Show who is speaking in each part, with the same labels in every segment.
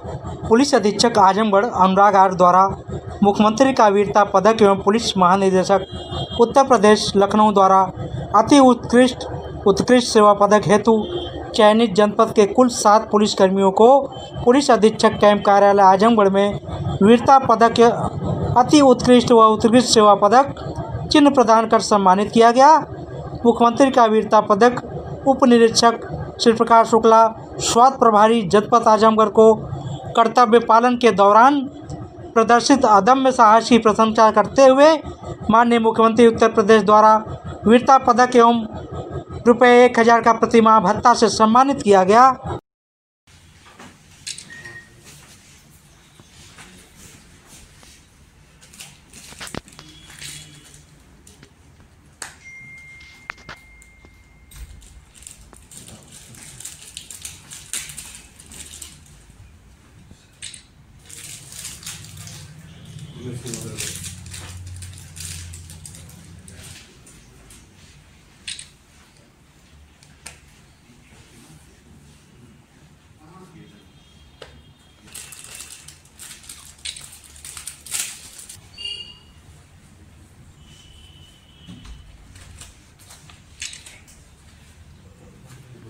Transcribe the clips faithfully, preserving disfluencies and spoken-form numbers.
Speaker 1: Police अधीक्षक आजमगढ़ अनुराग are द्वारा मुख्यमंत्री का वीरता पदक एवं पुलिस महानिदेशक उत्तर प्रदेश लखनऊ द्वारा अति उत्कृष्ट उत्कृष्ट सेवा पदक हेतु चयनित जनपद के कुल सात पुलिसकर्मियों को पुलिस अधीक्षक कैंप कार्यालय आजमगढ़ में वीरता पदक अति उत्कृष्ट व उत्कृष्ट सेवा पदक चिन्ह प्रदान कर सम्मानित किया गया। मुख्यमंत्री का वीरता पदक उप निरीक्षक श्री प्रकाश शुक्ला स्वास्थ्य प्रभारी जनपद आजमगढ़ को कर्तव्य पालन के दौरान प्रदर्शित अदम्य साहस की प्रशंसा करते हुए माननीय मुख्यमंत्री उत्तर प्रदेश द्वारा वीरता पदक एवं रुपये एक हज़ार का प्रतिमाह भत्ता से सम्मानित किया गया।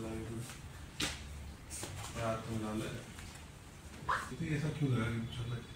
Speaker 2: ऐसा क्यों लगा?